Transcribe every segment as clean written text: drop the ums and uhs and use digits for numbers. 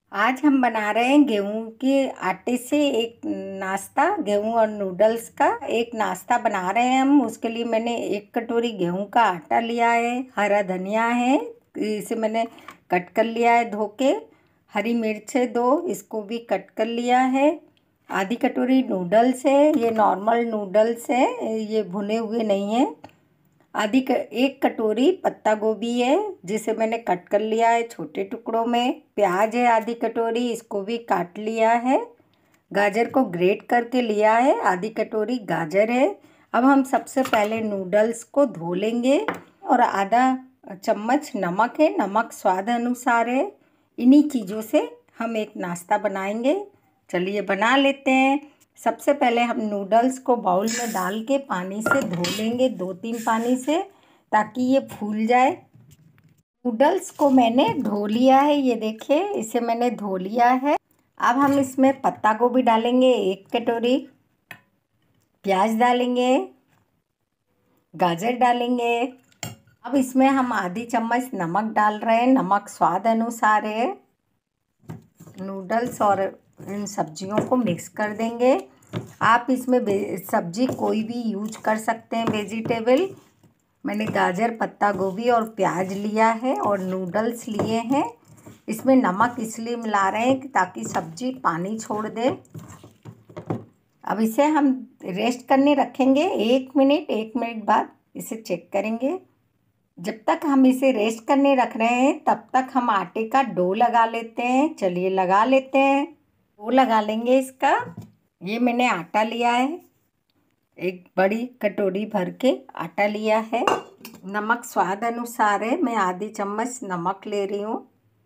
आज हम बना रहे हैं गेहूं के आटे से एक नाश्ता। गेहूं और नूडल्स का एक नाश्ता बना रहे हैं हम। उसके लिए मैंने 1 कटोरी गेहूं का आटा लिया है। हरा धनिया है, इसे मैंने कट कर लिया है धो के। हरी मिर्च है 2, इसको भी कट कर लिया है। आधी कटोरी नूडल्स है, ये नॉर्मल नूडल्स है, ये भुने हुए नहीं है। 1 कटोरी पत्ता गोभी है, जिसे मैंने कट कर लिया है छोटे टुकड़ों में। प्याज है आधी कटोरी, इसको भी काट लिया है। गाजर को ग्रेट करके लिया है, आधी कटोरी गाजर है। अब हम सबसे पहले नूडल्स को धो लेंगे। और आधा चम्मच नमक है, नमक स्वाद अनुसार है। इन्हीं चीज़ों से हम एक नाश्ता बनाएंगे। चलिए बना लेते हैं। सबसे पहले हम नूडल्स को बाउल में डाल के पानी से धो लेंगे, 2-3 पानी से, ताकि ये फूल जाए। नूडल्स को मैंने धो लिया है, ये देखिए इसे मैंने धो लिया है। अब हम इसमें पत्ता गोभी डालेंगे 1 कटोरी, प्याज डालेंगे, गाजर डालेंगे। अब इसमें हम आधी चम्मच नमक डाल रहे हैं, नमक स्वाद अनुसार है। नूडल्स और इन सब्जियों को मिक्स कर देंगे। आप इसमें सब्जी कोई भी यूज कर सकते हैं, वेजिटेबल। मैंने गाजर, पत्ता गोभी और प्याज लिया है और नूडल्स लिए हैं। इसमें नमक इसलिए मिला रहे हैं कि ताकि सब्जी पानी छोड़ दे। अब इसे हम रेस्ट करने रखेंगे 1 मिनट बाद इसे चेक करेंगे। जब तक हम इसे रेस्ट करने रख रहे हैं तब तक हम आटे का डो लगा लेते हैं। चलिए लगा लेते हैं। डो लगा लेंगे इसका। ये मैंने आटा लिया है, 1 बड़ी कटोरी भर के आटा लिया है। नमक स्वाद अनुसार है, मैं आधी चम्मच नमक ले रही हूँ।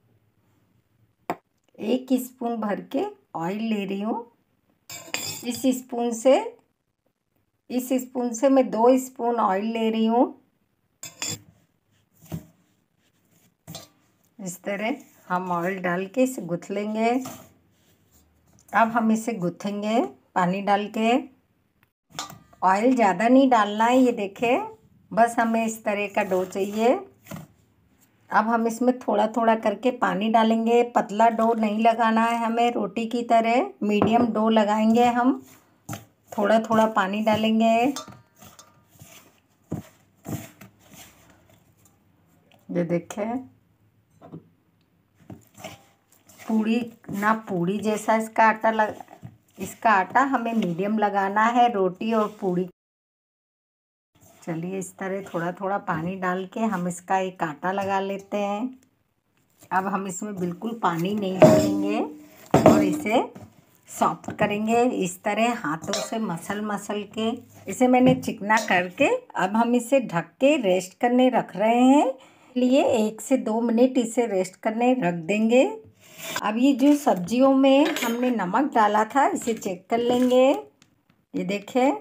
1 स्पून भर के ऑयल ले रही हूँ। इस स्पून से मैं 2 स्पून ऑयल ले रही हूँ। इस तरह हम ऑयल डाल के इसे गूँथ लेंगे। अब हम इसे गूँथेंगे पानी डाल के। ऑयल ज़्यादा नहीं डालना है, ये देखें, बस हमें इस तरह का डो चाहिए। अब हम इसमें थोड़ा थोड़ा करके पानी डालेंगे। पतला डो नहीं लगाना है हमें, रोटी की तरह मीडियम डो लगाएंगे हम। थोड़ा थोड़ा पानी डालेंगे। ये देखें, पूड़ी जैसा इसका आटा हमें मीडियम लगाना है, रोटी और पूड़ी। चलिए इस तरह थोड़ा थोड़ा पानी डाल के हम इसका एक आटा लगा लेते हैं। अब हम इसमें बिल्कुल पानी नहीं डालेंगे और इसे सॉफ्ट करेंगे इस तरह हाथों से मसल के। इसे मैंने चिकना करके अब हम इसे ढक के रेस्ट करने रख रहे हैं। लिए 1 से 2 मिनट इसे रेस्ट करने रख देंगे। अब ये जो सब्जियों में हमने नमक डाला था इसे चेक कर लेंगे। ये देखें,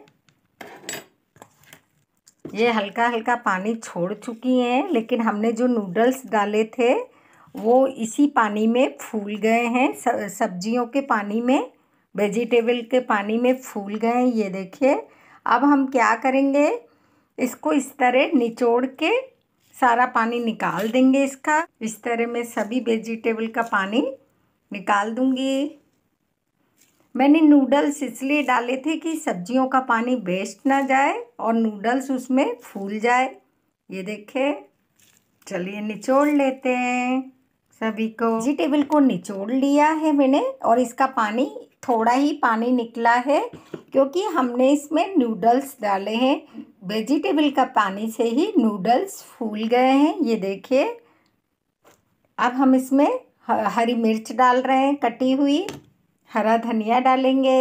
ये हल्का हल्का पानी छोड़ चुकी हैं, लेकिन हमने जो नूडल्स डाले थे वो इसी पानी में फूल गए हैं। सब्जियों के पानी में, वेजिटेबल के पानी में फूल गए हैं, ये देखिए। अब हम क्या करेंगे, इसको इस तरह निचोड़ के सारा पानी निकाल देंगे इसका। इस तरह मैं सभी वेजिटेबल का पानी निकाल दूंगी। मैंने नूडल्स इसलिए डाले थे कि सब्जियों का पानी वेस्ट ना जाए और नूडल्स उसमें फूल जाए। ये देखें, चलिए निचोड़ लेते हैं सभी को। वेजिटेबल को निचोड़ लिया है मैंने और इसका पानी, थोड़ा ही पानी निकला है क्योंकि हमने इसमें नूडल्स डाले हैं। वेजिटेबल का पानी से ही नूडल्स फूल गए हैं, ये देखिए। अब हम इसमें हरी मिर्च डाल रहे हैं कटी हुई, हरा धनिया डालेंगे,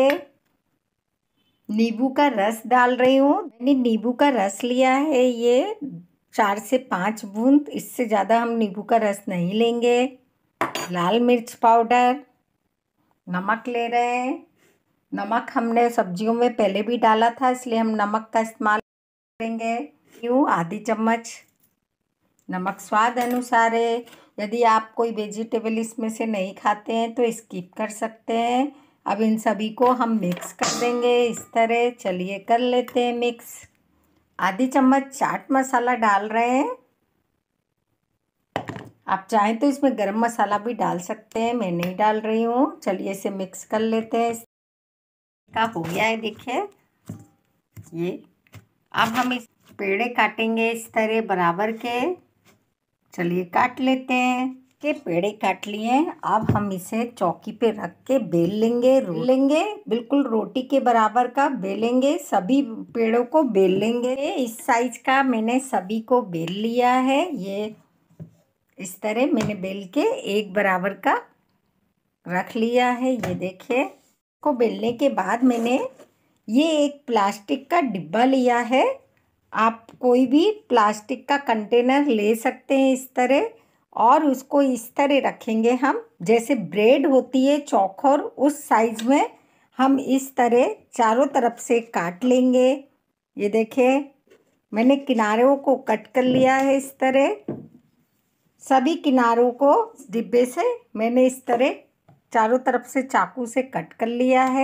नींबू का रस डाल रही हूँ। मैंने नींबू का रस लिया है, ये 4 से 5 बूंद, इससे ज़्यादा हम नींबू का रस नहीं लेंगे। लाल मिर्च पाउडर, नमक ले रहे हैं। नमक हमने सब्जियों में पहले भी डाला था, इसलिए हम नमक का इस्तेमाल करेंगे। यूँ आधी चम्मच। नमक स्वाद अनुसार है। यदि आप कोई वेजिटेबल इसमें से नहीं खाते हैं तो स्किप कर सकते हैं। अब इन सभी को हम मिक्स कर देंगे इस तरह। चलिए कर लेते हैं मिक्स। आधी चम्मच चाट मसाला डाल रहे हैं। आप चाहें तो इसमें गरम मसाला भी डाल सकते हैं, मैं नहीं डाल रही हूँ। चलिए इसे मिक्स कर लेते हैं। का हो गया है देखिए ये। अब हम इस पेड़े काटेंगे इस तरह बराबर के। चलिए काट लेते हैं। के पेड़े काट लिए हैं। अब हम इसे चौकी पे रख के बेल लेंगे बिल्कुल रोटी के बराबर का बेलेंगे। सभी पेड़ों को बेल लेंगे। इस साइज का मैंने सभी को बेल लिया है। ये इस तरह मैंने बेल के एक बराबर का रख लिया है। ये देखिए को बेलने के बाद मैंने ये एक प्लास्टिक का डिब्बा लिया है। आप कोई भी प्लास्टिक का कंटेनर ले सकते हैं इस तरह, और उसको इस तरह रखेंगे हम जैसे ब्रेड होती है चौकोर उस साइज में। हम इस तरह चारों तरफ से काट लेंगे। ये देखिए मैंने किनारों को कट कर लिया है इस तरह। सभी किनारों को डिब्बे से मैंने इस तरह चारों तरफ से चाकू से कट कर लिया है।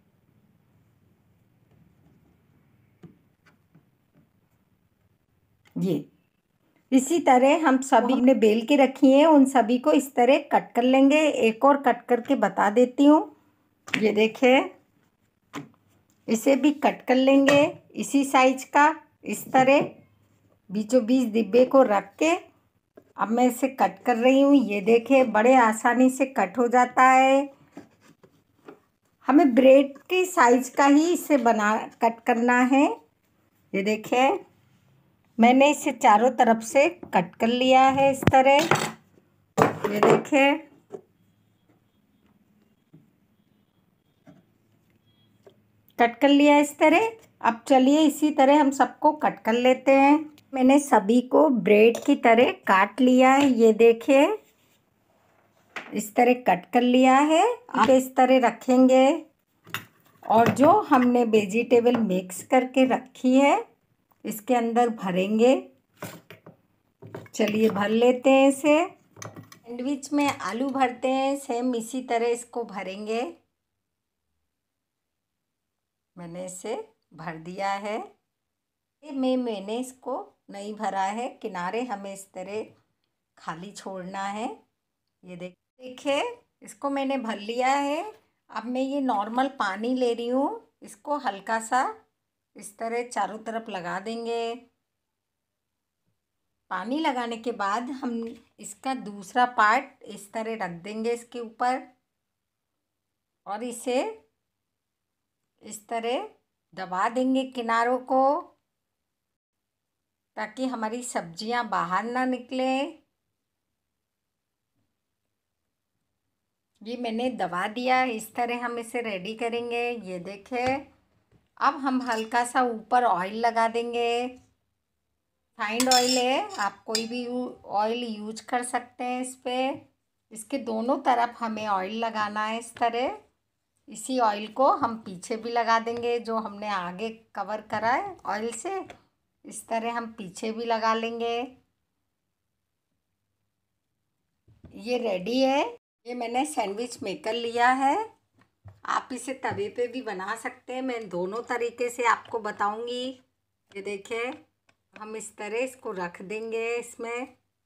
ये इसी तरह हम सभी हमने बेल के रखी हैं उन सभी को इस तरह कट कर लेंगे। एक और कट करके बता देती हूँ। ये देखिए इसे भी कट कर लेंगे इसी साइज का इस तरह बीचों बीच डिब्बे को रख के। अब मैं इसे कट कर रही हूँ। ये देखिए बड़े आसानी से कट हो जाता है। हमें ब्रेड की साइज का ही इसे कट करना है। ये देखिए मैंने इसे चारों तरफ से कट कर लिया है इस तरह। ये देखिए कट कर लिया इस तरह। अब चलिए इसी तरह हम सबको कट कर लेते हैं। मैंने सभी को ब्रेड की तरह काट लिया है। ये देखिए इस तरह कट कर लिया है। अब इस तरह रखेंगे और जो हमने वेजिटेबल मिक्स करके रखी है इसके अंदर भरेंगे। चलिए भर लेते हैं इसे। सैंडविच में आलू भरते हैं सेम इसी तरह इसको भरेंगे। मैंने इसे भर दिया है। मैंने इसको नहीं भरा है, किनारे हमें इस तरह खाली छोड़ना है। ये देखिए इसको मैंने भर लिया है। अब मैं ये नॉर्मल पानी ले रही हूँ। इसको हल्का सा इस तरह चारों तरफ लगा देंगे। पानी लगाने के बाद हम इसका दूसरा पार्ट इस तरह रख देंगे इसके ऊपर और इसे इस तरह दबा देंगे किनारों को ताकि हमारी सब्जियां बाहर ना निकले। ये मैंने दबा दिया। इस तरह हम इसे रेडी करेंगे। ये देखिए अब हम हल्का सा ऊपर ऑयल लगा देंगे। फाइंड ऑयल है, आप कोई भी ऑयल यूज कर सकते हैं इस पे। इसके दोनों तरफ हमें ऑयल लगाना है इस तरह। इसी ऑयल को हम पीछे भी लगा देंगे जो हमने आगे कवर करा है ऑयल से। इस तरह हम पीछे भी लगा लेंगे। ये रेडी है। ये मैंने सैंडविच मेकर लिया है। आप इसे तवे पे भी बना सकते हैं। मैं दोनों तरीके से आपको बताऊंगी। ये देखिए हम इस तरह इसको रख देंगे इसमें।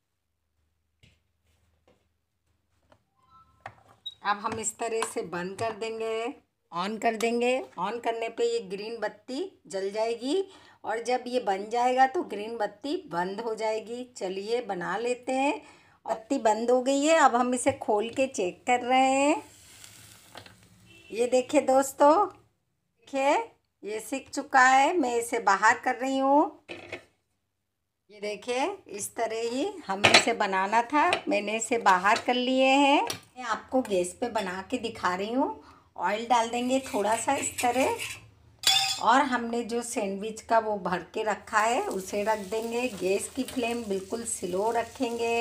अब हम इस तरह से बंद कर देंगे, ऑन कर देंगे। ऑन करने पे ये ग्रीन बत्ती जल जाएगी और जब ये बन जाएगा तो ग्रीन बत्ती बंद हो जाएगी। चलिए बना लेते हैं। बत्ती बंद हो गई है। अब हम इसे खोल के चेक कर रहे हैं। ये देखिए दोस्तों, देखिए ये सिक चुका है। मैं इसे बाहर कर रही हूँ। ये देखिए इस तरह ही हमें इसे बनाना था। मैंने इसे बाहर कर लिए हैं। मैं आपको गैस पे बना के दिखा रही हूँ। ऑयल डाल देंगे थोड़ा सा इस तरह और हमने जो सैंडविच का वो भर के रखा है उसे रख देंगे। गैस की फ्लेम बिल्कुल स्लो रखेंगे।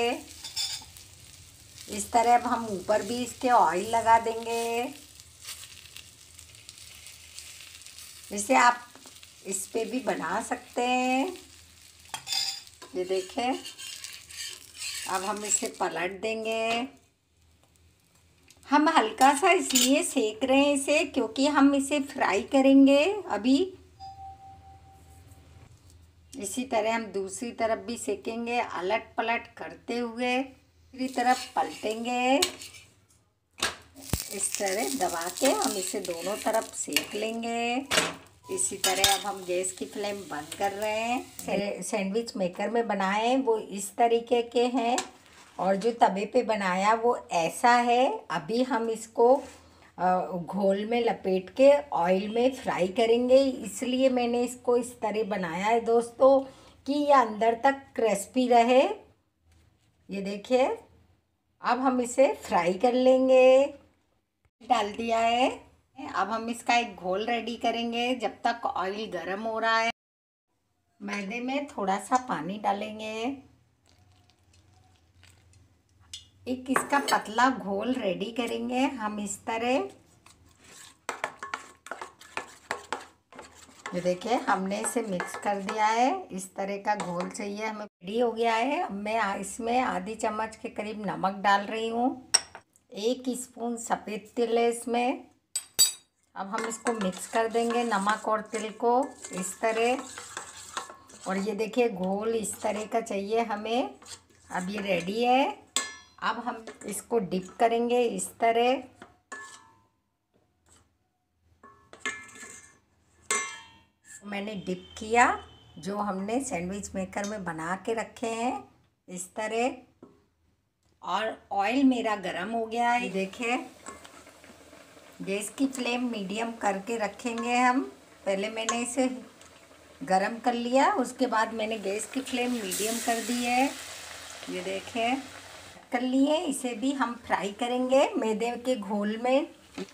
इस तरह अब हम ऊपर भी इसके ऑयल लगा देंगे। इसे आप इस पे भी बना सकते हैं। ये देखें अब हम इसे पलट देंगे। हम हल्का सा इसलिए सेक रहे हैं इसे क्योंकि हम इसे फ्राई करेंगे अभी। इसी तरह हम दूसरी तरफ भी सेकेंगे अलट पलट करते हुए। दूसरी तरफ पलटेंगे। इस तरह दबा के हम इसे दोनों तरफ सेक लेंगे। इसी तरह अब हम गैस की फ्लेम बंद कर रहे हैं। सैंडविच मेकर में बनाए वो इस तरीके के हैं और जो तवे पे बनाया वो ऐसा है। अभी हम इसको घोल में लपेट के ऑयल में फ्राई करेंगे, इसलिए मैंने इसको इस तरह बनाया है दोस्तों कि ये अंदर तक क्रिस्पी रहे। ये देखिए, अब हम इसे फ्राई कर लेंगे। डाल दिया है। अब हम इसका एक घोल रेडी करेंगे जब तक ऑयल गर्म हो रहा है। मैदे में थोड़ा सा पानी डालेंगे। एक इसका पतला घोल रेडी करेंगे हम इस तरह। ये देखिए, हमने इसे मिक्स कर दिया है। इस तरह का घोल चाहिए हमें। रेडी हो गया है। अब मैं इसमें आधी चम्मच के करीब नमक डाल रही हूँ। 1 स्पून सफ़ेद तिल है इसमें। अब हम इसको मिक्स कर देंगे, नमक और तिल को इस तरह। और ये देखिए, घोल इस तरह का चाहिए हमें। अब ये रेडी है। अब हम इसको डिप करेंगे इस तरह। मैंने डिप किया जो हमने सैंडविच मेकर में बना के रखे हैं इस तरह। और ऑयल मेरा गरम हो गया है। देखिए, गैस की फ्लेम मीडियम करके रखेंगे हम। पहले मैंने इसे गरम कर लिया, उसके बाद मैंने गैस की फ्लेम मीडियम कर दी है। ये देखिए, कर लिए। इसे भी हम फ्राई करेंगे मैदे के घोल में।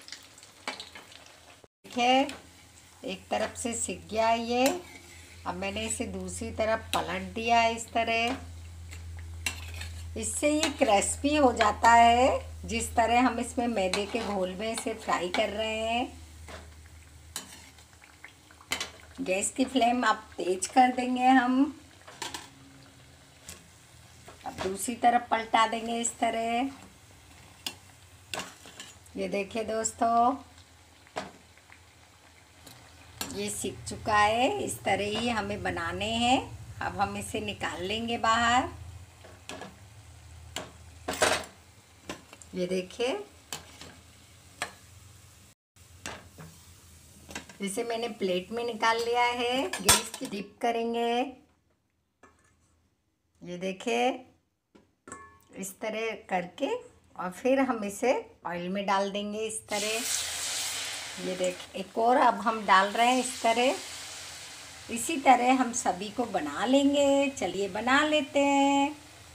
देखिए, एक तरफ से सिक गया है ये। अब मैंने इसे दूसरी तरफ पलट दिया है इस तरह। इससे ये क्रिस्पी हो जाता है जिस तरह हम इसमें मैदे के घोल में इसे फ्राई कर रहे हैं। गैस की फ्लेम अब तेज कर देंगे हम। अब दूसरी तरफ पलटा देंगे इस तरह। ये देखिए दोस्तों, ये सीख चुका है। इस तरह ही हमें बनाने हैं। अब हम इसे निकाल लेंगे बाहर। ये देखिए, इसे मैंने प्लेट में निकाल लिया है। गैस की डिप करेंगे। ये देखिए, इस तरह करके और फिर हम इसे ऑयल में डाल देंगे इस तरह। ये देख, एक और अब हम डाल रहे हैं इस तरह। इसी तरह हम सभी को बना लेंगे। चलिए बना लेते हैं।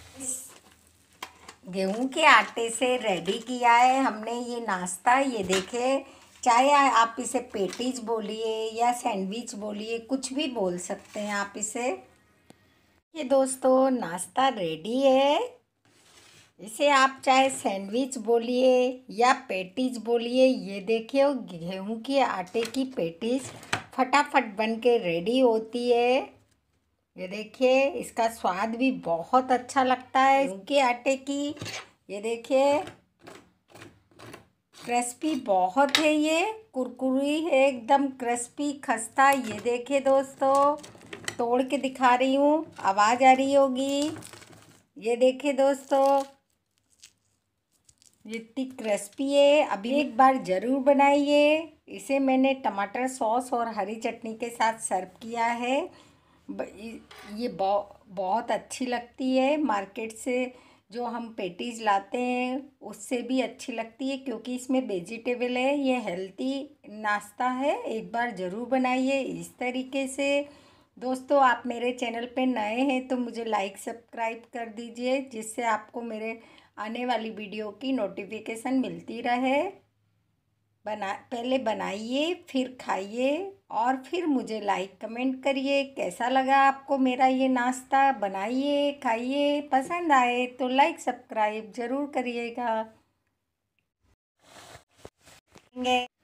गेहूं के आटे से रेडी किया है हमने ये नाश्ता। ये देखिए, चाहे आप इसे पेटीज बोलिए या सैंडविच बोलिए, कुछ भी बोल सकते हैं आप इसे। ये दोस्तों, नाश्ता रेडी है। इसे आप चाहे सैंडविच बोलिए या पेटीज बोलिए। ये देखिए, गेहूं के आटे की पेटीज फटाफट बन के रेडी होती है। ये देखिए, इसका स्वाद भी बहुत अच्छा लगता है गेहूं के आटे की। ये देखिए, क्रिस्पी बहुत है, ये कुरकुरी है एकदम क्रिस्पी खस्ता। ये देखिए दोस्तों, तोड़ के दिखा रही हूँ, आवाज़ आ रही होगी। ये देखिए दोस्तों, ये इतनी क्रिस्पी है। अभी एक बार ज़रूर बनाइए। इसे मैंने टमाटर सॉस और हरी चटनी के साथ सर्व किया है। ये बहुत अच्छी लगती है। मार्केट से जो हम पेटीज लाते हैं उससे भी अच्छी लगती है क्योंकि इसमें वेजिटेबल है। ये हेल्दी नाश्ता है। एक बार ज़रूर बनाइए इस तरीके से। दोस्तों, आप मेरे चैनल पे नए हैं तो मुझे लाइक सब्सक्राइब कर दीजिए, जिससे आपको मेरे आने वाली वीडियो की नोटिफिकेशन मिलती रहे। पहले बनाइए, फिर खाइए और फिर मुझे लाइक कमेंट करिए कैसा लगा आपको मेरा ये नाश्ता। बनाइए, खाइए, पसंद आए तो लाइक सब्सक्राइब ज़रूर करिएगा।